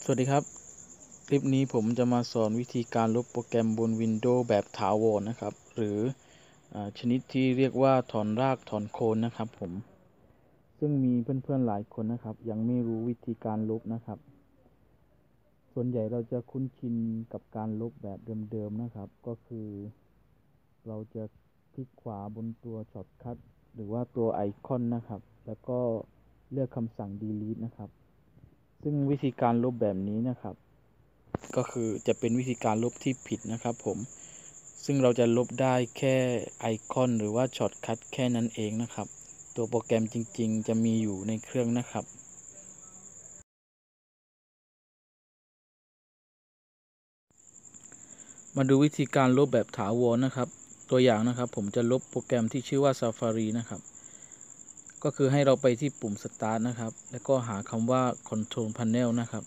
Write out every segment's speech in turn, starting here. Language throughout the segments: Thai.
สวัสดีครับคลิปนี้ผมจะมาสอนวิธีการลบโปรแกรมบน Windows แบบถาวรนะครับหรือชนิดที่เรียกว่าถอนรากถอนโคนนะครับผมซึ่งมีเพื่อนๆหลายคนนะครับยังไม่รู้วิธีการลบนะครับส่วนใหญ่เราจะคุ้นชินกับการลบแบบเดิมๆนะครับก็คือเราจะคลิกขวาบนตัวช็อตคัทหรือว่าตัวไอคอนนะครับแล้วก็เลือกคำสั่ง delete นะครับซึ่งวิธีการลบแบบนี้นะครับก็คือจะเป็นวิธีการลบที่ผิดนะครับผมซึ่งเราจะลบได้แค่ไอคอนหรือว่าช็อตคัทแค่นั้นเองนะครับตัวโปรแกรมจริงๆจะมีอยู่ในเครื่องนะครับมาดูวิธีการลบแบบถาวรนะครับตัวอย่างนะครับผมจะลบโปรแกรมที่ชื่อว่า Safari นะครับก็คือให้เราไปที่ปุ่ม Start นะครับแล้วก็หาคำว่า Control Panel นะครับ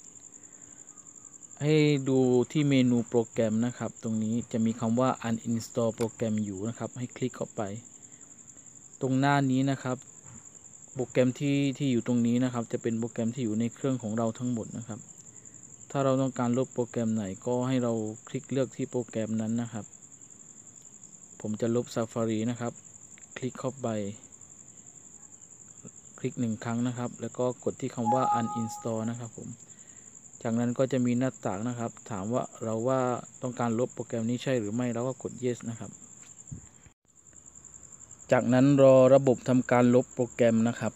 ให้ดูที่เมนูโปรแกรมนะครับตรงนี้จะมีคำว่า uninstall โปรแกรมอยู่นะครับให้คลิกเข้าไปตรงหน้านี้นะครับโปรแกรมที่อยู่ตรงนี้นะครับจะเป็นโปรแกรมที่อยู่ในเครื่องของเราทั้งหมดนะครับถ้าเราต้องการลบโปรแกรมไหนก็ให้เราคลิกเลือกที่โปรแกรมนั้นนะครับผมจะลบ Safari นะครับคลิกเข้าไปคลิก1 ครั้งนะครับแล้วก็กดที่คำว่า uninstall นะครับผมจากนั้นก็จะมีหน้าต่างนะครับถามว่าเราต้องการลบโปรแกรมนี้ใช่หรือไม่เราก็กด yes นะครับจากนั้นรอระบบทำการลบโปรแกรมนะครับ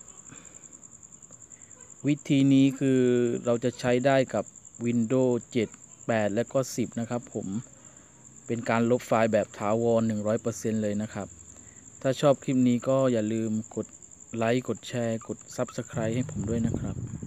วิธีนี้คือเราจะใช้ได้กับ Windows 7 8 และก็ 10 นะครับผมเป็นการลบไฟล์แบบถาวร 100% เลยนะครับถ้าชอบคลิปนี้ก็อย่าลืมกดไลค์กดแชร์กด Subscribe ให้ผมด้วยนะครับ